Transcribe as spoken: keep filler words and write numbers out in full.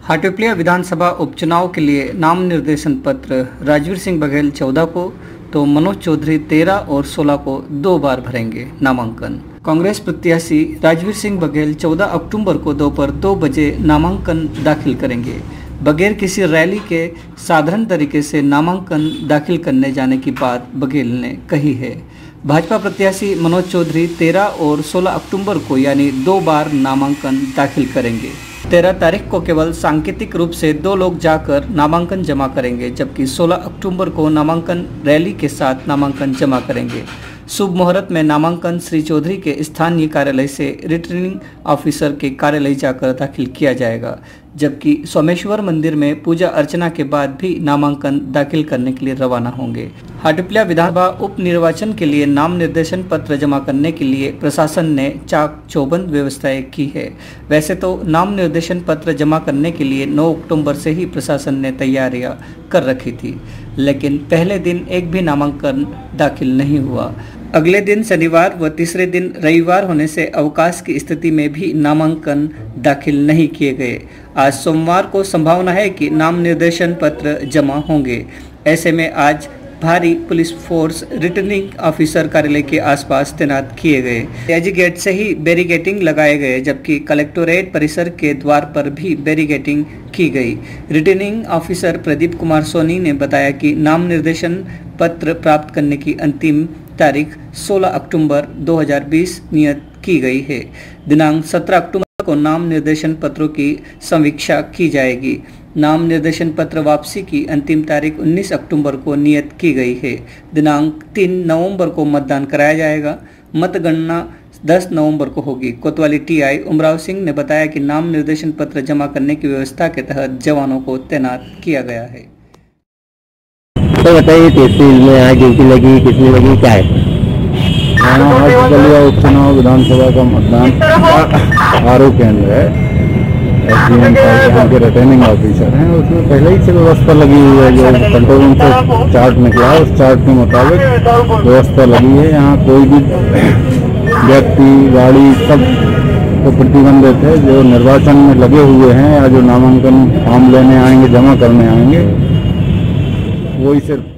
हाटपिपलिया विधानसभा उपचुनाव के लिए नाम निर्देशन पत्र राजवीर सिंह बघेल चौदह को तो मनोज चौधरी तेरह और सोलह को दो बार भरेंगे नामांकन। कांग्रेस प्रत्याशी राजवीर सिंह बघेल चौदह अक्टूबर को दोपहर दो बजे नामांकन दाखिल करेंगे। बगैर किसी रैली के साधारण तरीके से नामांकन दाखिल करने जाने की बात बघेल ने कही है। भाजपा प्रत्याशी मनोज चौधरी तेरह और सोलह अक्टूबर को यानी दो बार नामांकन दाखिल करेंगे। तेरह तारीख को केवल सांकेतिक रूप से दो लोग जाकर नामांकन जमा करेंगे, जबकि सोलह अक्टूबर को नामांकन रैली के साथ नामांकन जमा करेंगे। शुभ मुहूर्त में नामांकन श्री चौधरी के स्थानीय कार्यालय से रिटर्निंग ऑफिसर के कार्यालय जाकर दाखिल किया जाएगा, जबकि सोमेश्वर मंदिर में पूजा अर्चना के बाद भी नामांकन दाखिल करने के लिए रवाना होंगे। हाटपिपलिया विधानसभा उप निर्वाचन के लिए नाम निर्देशन पत्र जमा करने के लिए प्रशासन ने चाक चौबंद व्यवस्थाएं की है। वैसे तो नाम निर्देशन पत्र जमा करने के लिए नौ अक्टूबर से ही प्रशासन ने तैयारियां कर रखी थी, लेकिन पहले दिन एक भी नामांकन दाखिल नहीं हुआ। अगले दिन शनिवार व तीसरे दिन रविवार होने से अवकाश की स्थिति में भी नामांकन दाखिल नहीं किए गए। आज सोमवार को संभावना है कि नाम निर्देशन पत्र जमा होंगे। ऐसे में आज भारी पुलिस फोर्स रिटर्निंग ऑफिसर कार्यालय के आसपास तैनात किए गए। एजी गेट से ही बैरिकेडिंग लगाए गए, जबकि कलेक्टोरेट परिसर के द्वार पर भी बैरिकेडिंग की गई। रिटर्निंग ऑफिसर प्रदीप कुमार सोनी ने बताया कि नाम निर्देशन पत्र प्राप्त करने की अंतिम तारीख सोलह अक्टूबर दो हज़ार बीस नियत की गई है। दिनांक सत्रह अक्टूबर को नाम निर्देशन पत्रों की समीक्षा की जाएगी। नाम निर्देशन पत्र वापसी की अंतिम तारीख उन्नीस अक्टूबर को नियत की गई है। दिनांक तीन नवंबर को मतदान कराया जाएगा। मतगणना दस नवंबर को होगी। कोतवाली टीआई उमराव सिंह ने बताया कि नाम निर्देशन पत्र जमा करने की व्यवस्था के तहत जवानों को तैनात किया गया है। तो बताइए, तहसील में यहाँ ड्यूटी लगी, कितनी लगी, क्या है? उपचुनाव विधानसभा का मतदान आर ओ केंद्र है। एसडीएम साहब के रिटर्निंग ऑफिसर हैं, उसमें पहले ही से व्यवस्था लगी हुई है। जो कंट्रोल रूम से चार्ट निकला है, उस चार्ट के मुताबिक व्यवस्था लगी है। यहाँ कोई भी व्यक्ति, गाड़ी सब तो प्रतिबंधित है। जो निर्वाचन में लगे हुए हैं या जो नामांकन फॉर्म लेने आएंगे, जमा करने आएंगे, वही सिर्फ